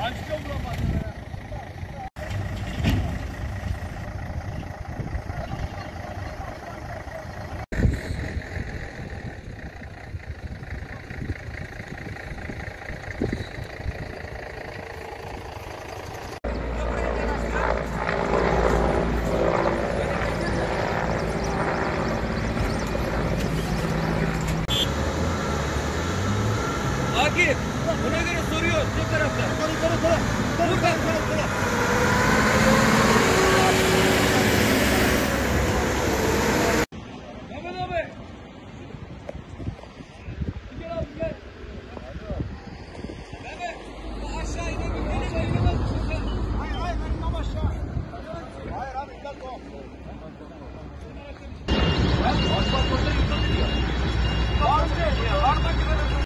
Açtım buradan. Akif, ona göre soruyor bu tarafta. Buradan. Mehmet abi. Gel abi gel. Mehmet, bu aşağı inebildiğine bayılamaz mısın sen? Hayır benim aşağı. Hayır abi gel o. Ben asfalt orada yıkılıyor.